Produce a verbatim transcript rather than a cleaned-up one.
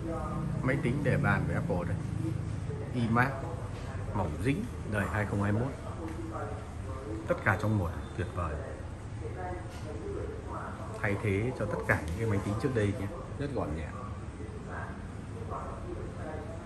Máy tính để bàn của Apple đây, iMac mỏng dính đời hai không hai mốt, tất cả trong một, tuyệt vời, thay thế cho tất cả những cái máy tính trước đây nhé, rất gọn nhẹ.